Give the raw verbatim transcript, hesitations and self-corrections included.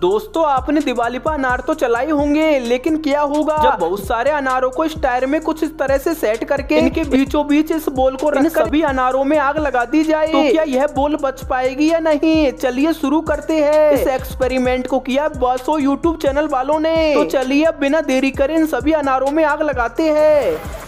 दोस्तों आपने दिवाली पर अनार तो चलाए होंगे, लेकिन क्या होगा जब बहुत सारे अनारों को इस टायर में कुछ इस तरह से सेट करके इनके बीचों बीच इस बॉल को रख सभी अनारों में आग लगा दी जाए, तो क्या यह बॉल बच पाएगी या नहीं। चलिए शुरू करते हैं। इस एक्सपेरिमेंट को किया बसो यूट्यूब चैनल वालों ने, तो चलिए अब बिना देरी करे इन सभी अनारों में आग लगाते हैं।